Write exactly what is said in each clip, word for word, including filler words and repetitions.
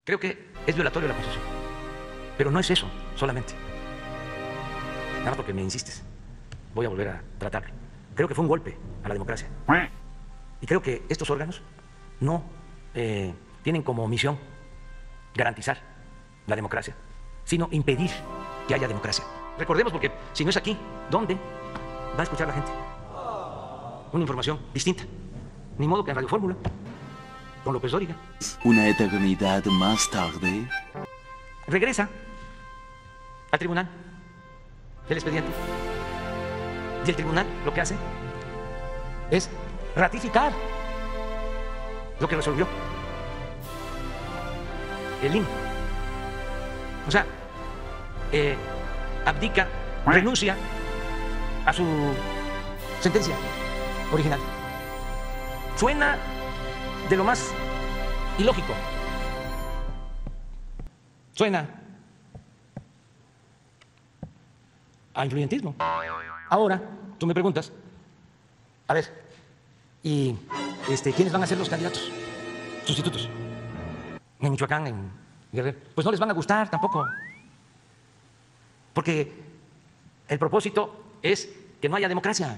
Creo que es violatorio de la Constitución, pero no es eso solamente. Nada más porque me insistes, voy a volver a tratarlo. Creo que fue un golpe a la democracia. Y creo que estos órganos no eh, tienen como misión garantizar la democracia, sino impedir que haya democracia. Recordemos, porque si no es aquí, ¿dónde va a escuchar la gente? Una información distinta. Ni modo que en Radio Fórmula, con López Dóriga. Una eternidad más tarde. Regresa al tribunal el expediente. Y el tribunal lo que hace es ratificar lo que resolvió el I N E. O sea, eh, abdica, renuncia a su sentencia original. Suena de lo más ilógico. Suena a influyentismo. Ahora, tú me preguntas, a ver, ¿y este, quiénes van a ser los candidatos sustitutos? En Michoacán, en Guerrero. Pues no les van a gustar tampoco. Porque el propósito es que no haya democracia.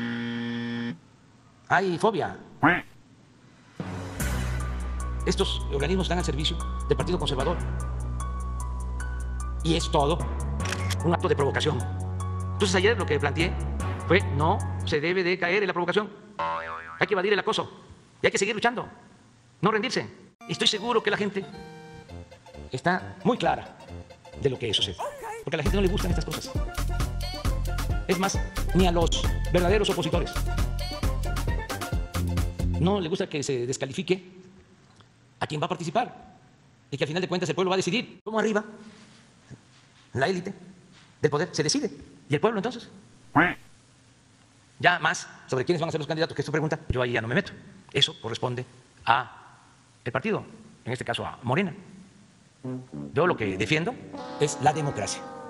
Hay fobia. Estos organismos están al servicio del Partido Conservador. Y es todo un acto de provocación. Entonces ayer lo que planteé fue: no se debe de caer en la provocación. Hay que evadir el acoso y hay que seguir luchando, no rendirse. Y estoy seguro que la gente está muy clara de lo que sucede, porque a la gente no le gustan estas cosas. Es más, ni a los verdaderos opositores no le gusta que se descalifique a quien va a participar y que al final de cuentas el pueblo va a decidir. Como arriba, la élite del poder se decide. ¿Y el pueblo entonces? Ya más sobre quiénes van a ser los candidatos, que es tu pregunta, yo ahí ya no me meto. Eso corresponde a el partido, en este caso a Morena. Yo lo que defiendo es la democracia.